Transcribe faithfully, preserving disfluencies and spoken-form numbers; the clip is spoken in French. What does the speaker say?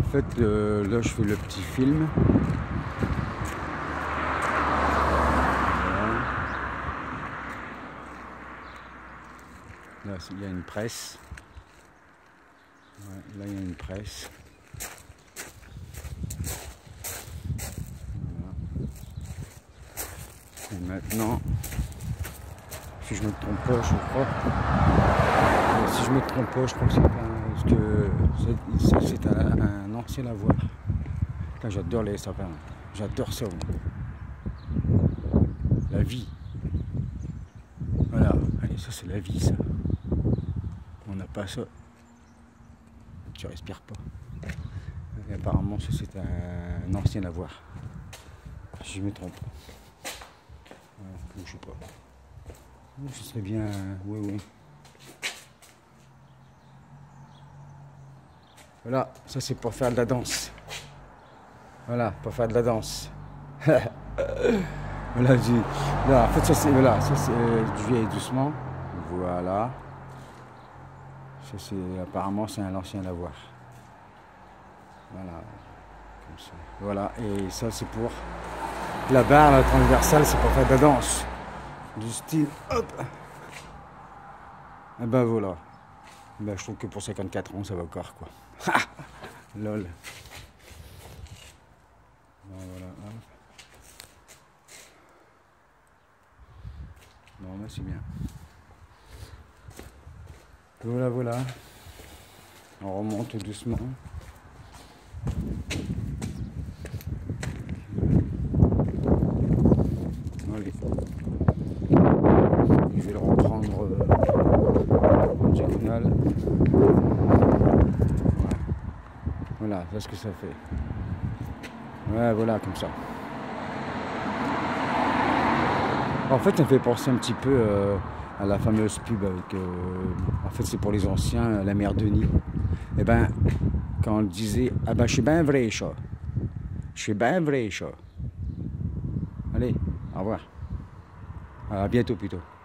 fait, euh, là, je fais le petit film. Là, il y a une presse. Ouais, là, il y a une presse. Voilà. Et maintenant, si je me trompe pas, je crois. Si je me trompe pas, je crois que c'est un, parce que ça, c'est un, un ancien lavoir. Là, j'adore les sapins. J'adore ça. Moi. La vie. Voilà. Allez, ça, c'est la vie, ça. On n'a pas ça. Tu respires pas. Et apparemment, ça, c'est un, un ancien lavoir. Si je me trompe. Voilà, je sais pas. Ce serait bien. Oui, oui. Voilà, ça c'est pour faire de la danse. Voilà, pour faire de la danse. Voilà, là, en fait, ça c'est voilà, ça c'est du vieil doucement. Voilà. Ça c'est apparemment c'est un ancien lavoir. Voilà, comme ça. Voilà, et ça c'est pour la barre, la transversale, c'est pour faire de la danse. Du style, hop. Et ben voilà. Ben, je trouve que pour cinquante-quatre ans, ça va encore quoi. Lol. Ben, voilà. Bon, ben c'est bien. Voilà, voilà. On remonte doucement. Allez. Je vais le reprendre euh, en diagonale. Ouais. Voilà, c'est ce que ça fait. Ouais, voilà, comme ça. En fait, ça me fait penser un petit peu euh, à la fameuse pub avec... Euh, en fait, c'est pour les anciens, la mère Denis. Et ben, quand on disait « Ah ben, je suis bien vrai, chat. Je suis bien vrai, chat. » Allez, au revoir. À bientôt, plutôt.